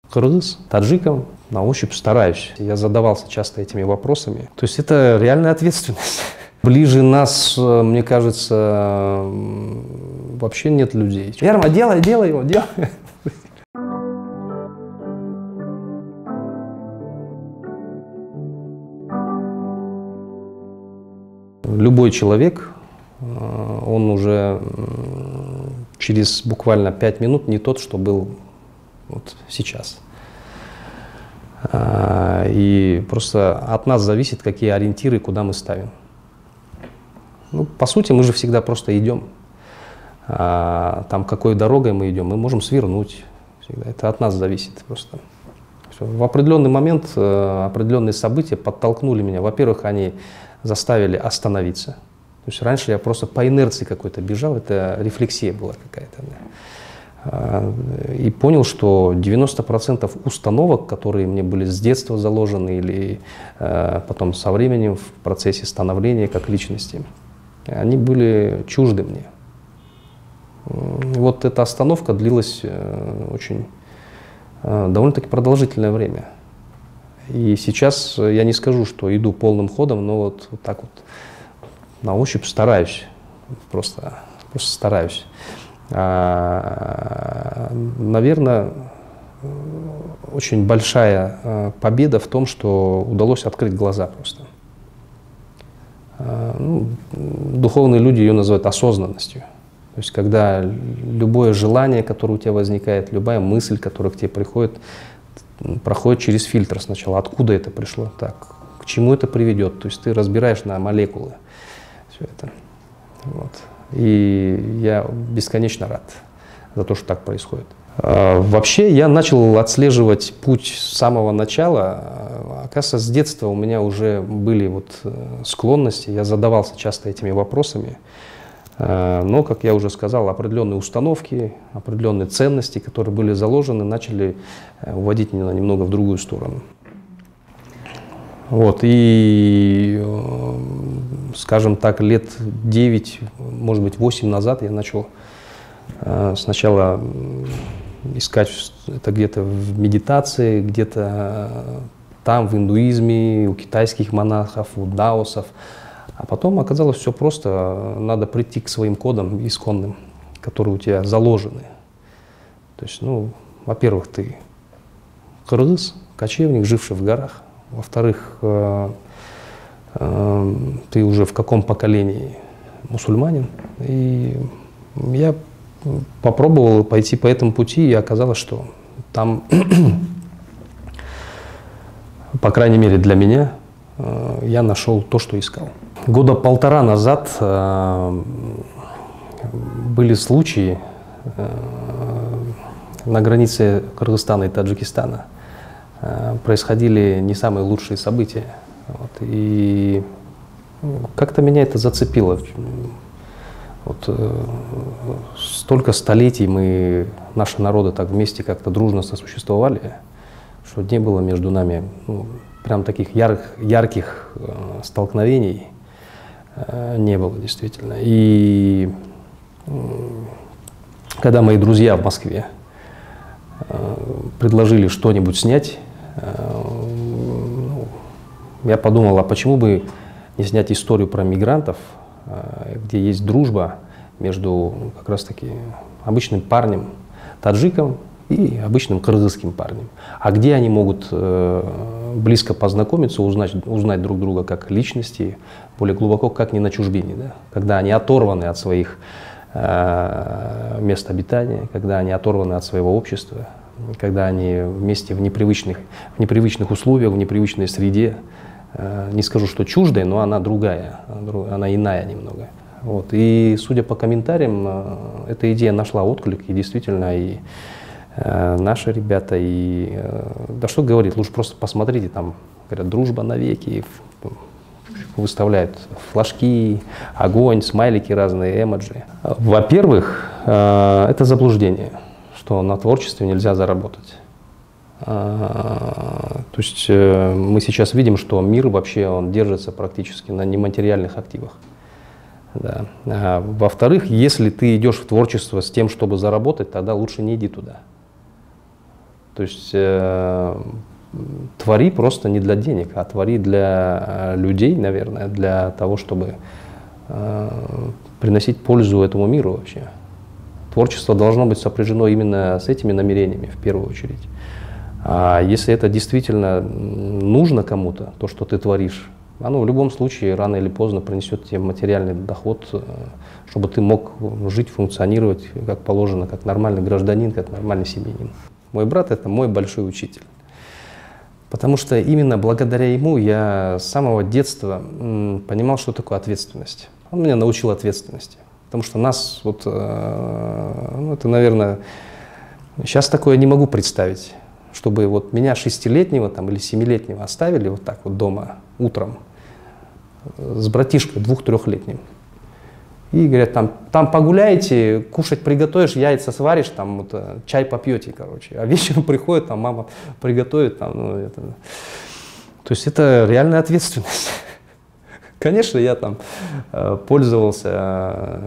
кыргыз, таджиком на ощупь стараюсь. Я задавался часто этими вопросами. То есть это реальная ответственность. Ближе нас, мне кажется, вообще нет людей. Ерма, делай его, делай. Любой человек, он уже через буквально 5 минут не тот, что был вот сейчас. И просто от нас зависит, какие ориентиры, куда мы ставим. Ну, по сути, мы же всегда просто идем. Там, какой дорогой мы идем, мы можем свернуть. Всегда. Это от нас зависит просто. Все. В определенный момент определенные события подтолкнули меня. Во-первых, они заставили остановиться. То есть раньше я просто по инерции какой-то бежал, это рефлексия была какая-то. И понял, что 90% установок, которые мне были с детства заложены или потом со временем в процессе становления как личности, они были чужды мне. Вот эта остановка длилась очень довольно-таки продолжительное время. И сейчас я не скажу, что иду полным ходом, но вот так вот на ощупь стараюсь, просто стараюсь. Наверное, очень большая победа в том, что удалось открыть глаза просто. Духовные люди ее называют осознанностью. То есть когда любое желание, которое у тебя возникает, любая мысль, которая к тебе приходит, проходит через фильтр сначала. Откуда это пришло? Так, к чему это приведет? То есть ты разбираешь на молекулы все это. Вот. И я бесконечно рад за то, что так происходит. Вообще я начал отслеживать путь с самого начала. Оказывается, с детства у меня уже были вот склонности, я задавался часто этими вопросами. Но, как я уже сказал, определенные установки, определенные ценности, которые были заложены, начали уводить меня немного в другую сторону. Вот, и, скажем так, лет 9, может быть, 8 назад я начал сначала искать это где-то в медитации, где-то там, в индуизме, у китайских монахов, у даосов. А потом оказалось все просто, надо прийти к своим кодам исконным, которые у тебя заложены. То есть, ну, во-первых, ты кыргыз, кочевник, живший в горах. Во-вторых, ты уже в каком поколении мусульманин. И я попробовал пойти по этому пути, и оказалось, что там, по крайней мере для меня, я нашел то, что искал. Года 1,5 назад были случаи на границе Кыргызстана и Таджикистана. Происходили не самые лучшие события. Вот, и как-то меня это зацепило. Вот, столько столетий наши народы так вместе как-то дружно сосуществовали, что не было между нами прям таких ярких столкновений. Не было действительно. И когда мои друзья в Москве предложили что-нибудь снять, я подумал, а почему бы не снять историю про мигрантов, где есть дружба между как раз-таки обычным парнем, таджиком, и обычным кыргызским парнем. А где они могут близко познакомиться, узнать друг друга как личности, более глубоко, как не на чужбине, да? Когда они оторваны от своих мест обитания, когда они оторваны от своего общества, когда они вместе в непривычных условиях, в непривычной среде. Не скажу, что чуждая, но она другая, она иная немного. Вот. И судя по комментариям, эта идея нашла отклик, и действительно, и наши ребята, и да что говорить, лучше просто посмотрите, там говорят, дружба навеки, выставляют флажки, огонь, смайлики разные, эмоджи. Во-первых, это заблуждение, что на творчестве нельзя заработать. То есть мы сейчас видим, что мир вообще он держится практически на нематериальных активах. Да. Во-вторых, если ты идешь в творчество с тем, чтобы заработать, тогда лучше не иди туда. То есть твори просто не для денег, а твори для людей, наверное, для того, чтобы приносить пользу этому миру вообще. Творчество должно быть сопряжено именно с этими намерениями в первую очередь. А если это действительно нужно кому-то, то, что ты творишь, оно в любом случае рано или поздно принесет тебе материальный доход, чтобы ты мог жить, функционировать как положено, как нормальный гражданин, как нормальный семьянин. Мой брат — это мой большой учитель. Потому что именно благодаря ему я с самого детства понимал, что такое ответственность. Он меня научил ответственности. Потому что нас, вот, ну, это, наверное, сейчас такое не могу представить, чтобы вот меня 6-летнего там, или 7-летнего оставили вот так вот дома утром с братишкой 2-3-летним. И говорят, там погуляете, кушать приготовишь, яйца сваришь, там, вот, чай попьете, короче. А вечером приходит, там мама приготовит. Там, ну, это. То есть это реальная ответственность. Конечно, я там пользовался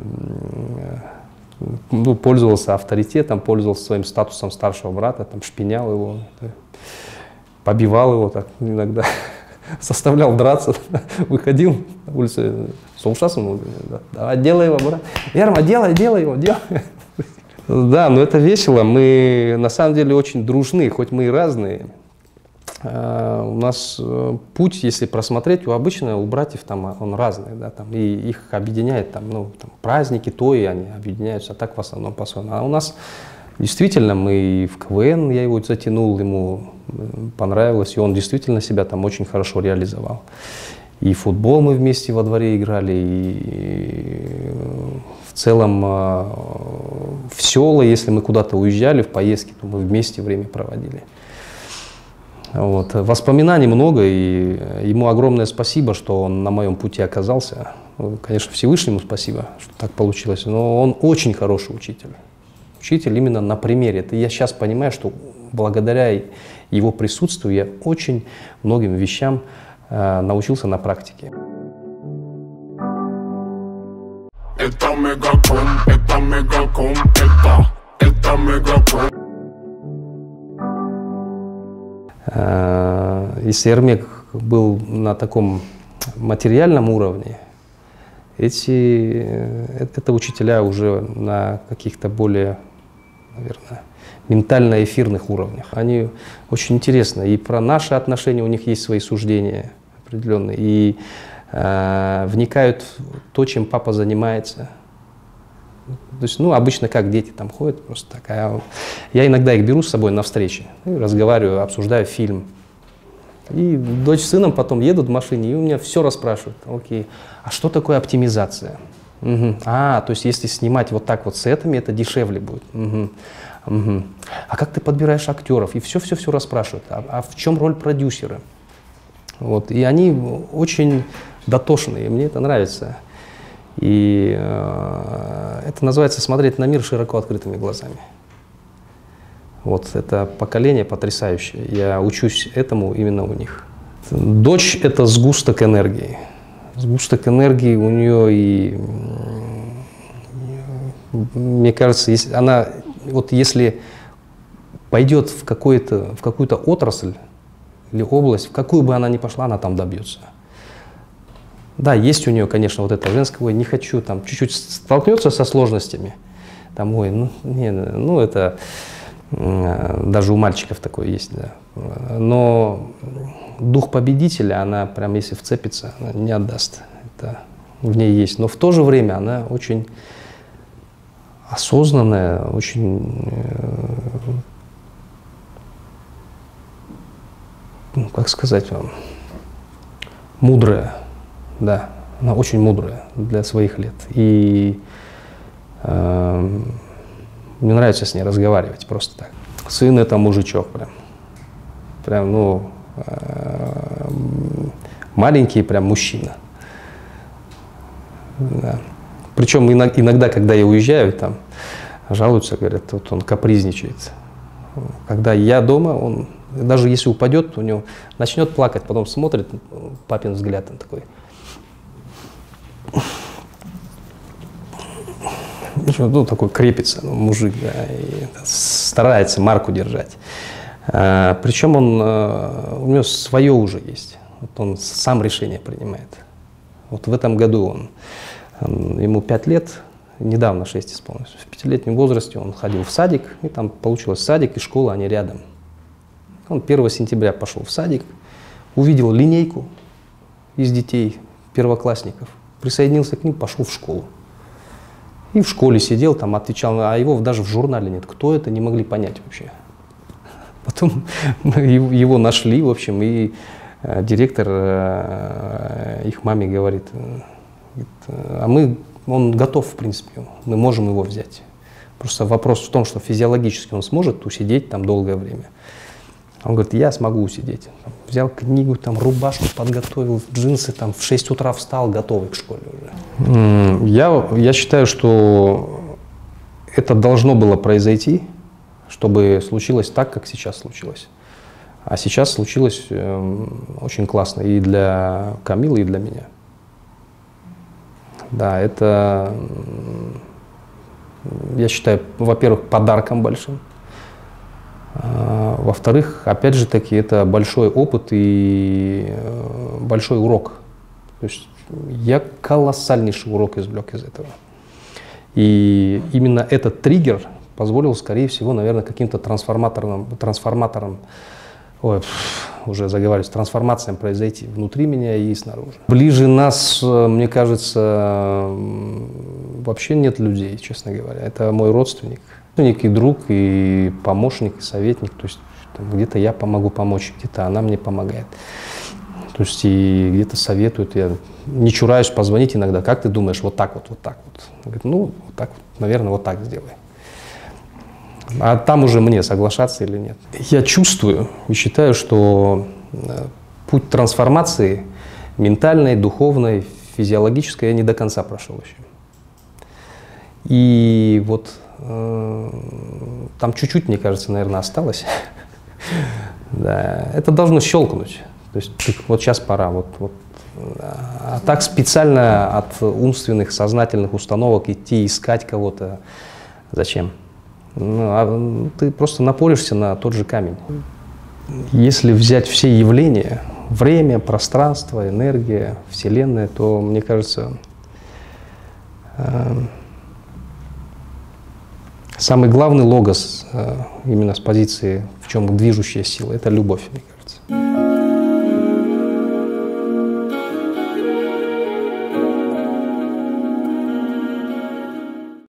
авторитетом, пользовался своим статусом старшего брата, там, шпинял его, побивал его так иногда. Заставлял драться, выходил на улицу, слушался, давай, делай его, брат. Верма, делай его, делай. Да, но это весело, мы на самом деле очень дружны, хоть мы и разные. У нас путь, если просмотреть, у братьев там он разный, да, там, и их объединяет там, ну, там, праздники, то и они объединяются, а так в основном по-своему. А у нас действительно мы и в КВН, я его затянул, ему понравилось, и он действительно себя там очень хорошо реализовал. И футбол мы вместе во дворе играли, и в целом в села, если мы куда-то уезжали в поездки, то мы вместе время проводили. Вот. Воспоминаний много, и ему огромное спасибо, что он на моем пути оказался. Конечно, Всевышнему спасибо, что так получилось, но он очень хороший учитель. Учитель именно на примере. Это я сейчас понимаю, что благодаря его присутствию я очень многим вещам научился на практике. Это Мегаком, это Мегаком, это Мегаком. Если Эрмек был на таком материальном уровне, это учителя уже на каких-то более, наверное, ментально-эфирных уровнях. Они очень интересны. И про наши отношения у них есть свои суждения определенные. И вникают в то, чем папа занимается. То есть, ну, обычно как дети там ходят, просто так. А я иногда их беру с собой на встречи, разговариваю, обсуждаю фильм. И дочь с сыном потом едут в машине, и у меня все расспрашивают. Окей, а что такое оптимизация? Угу. То есть если снимать вот так вот с этими, это дешевле будет. Угу. Угу. А как ты подбираешь актеров? И все расспрашивают. А в чем роль продюсера? Вот. И они очень дотошные, мне это нравится. И это называется смотреть на мир широко открытыми глазами. Вот это поколение потрясающее. Я учусь этому именно у них. Дочь — это сгусток энергии. Сгусток энергии у нее, и мне кажется, если пойдет в какую-то отрасль или область, в какую бы она ни пошла, она там добьется. Да, есть у нее, конечно, вот это женское, ой, не хочу, там чуть-чуть столкнется со сложностями, там, ой, это даже у мальчиков такое есть, да. Но дух победителя, она прям, если вцепится, она не отдаст, это в ней есть. Но в то же время она очень осознанная, очень, как сказать вам, мудрая. Да, она очень мудрая для своих лет. И мне нравится с ней разговаривать просто так. Сын — это мужичок прям, маленький прям мужчина. Да. Причем иногда, когда я уезжаю, там жалуются, говорят, вот он капризничает. Когда я дома, он даже если упадет, у него начнет плакать, потом смотрит, папин взгляд, он такой. Ну, такой крепится, мужик, да, и старается марку держать. Причем у него свое уже есть. Вот он сам решение принимает. Вот в этом году ему 5 лет, недавно 6 исполнилось. В 5-летнем возрасте он ходил в садик, и там получилось садик и школа, они рядом. Он 1 сентября пошел в садик, увидел линейку из детей, первоклассников, присоединился к ним, пошел в школу. И в школе сидел, там отвечал, а его даже в журнале нет. Кто это, не могли понять вообще. Потом его нашли, в общем, и директор их маме говорит, он готов, в принципе, мы можем его взять. Просто вопрос в том, что физиологически он сможет усидеть там долгое время. Он говорит, я смогу усидеть. Взял книгу, там, рубашку подготовил, джинсы, там, в 6 утра встал, готовый к школе уже. Я считаю, что это должно было произойти, чтобы случилось так, как сейчас случилось. А сейчас случилось очень классно и для Камилы, и для меня. Да, это, я считаю, во-первых, подарком большим. Во-вторых, опять же таки, это большой опыт и большой урок. То есть я колоссальнейший урок извлек из этого. И именно этот триггер позволил, скорее всего, наверное, каким-то трансформаторам, трансформациям произойти внутри меня и снаружи. Ближе нас, мне кажется, вообще нет людей, честно говоря. Это мой родственник. И друг, и помощник, и советник. То есть где-то я могу помочь, где-то она мне помогает. То есть и где-то советует. Я не чураюсь позвонить иногда. Как ты думаешь, вот так вот, вот так вот? Говорит, ну, вот так вот, наверное, вот так сделай. А там уже мне соглашаться или нет. Я чувствую и считаю, что путь трансформации ментальной, духовной, физиологической я не до конца прошел еще. И вот там чуть-чуть, мне кажется, наверное, осталось. Да, это должно щелкнуть. То есть вот сейчас пора. А так специально от умственных, сознательных установок идти искать кого-то. Зачем? Ты просто напоришься на тот же камень. Если взять все явления, время, пространство, энергия, Вселенная, то, мне кажется, самый главный логос именно с позиции, в чем движущая сила, это любовь, мне кажется.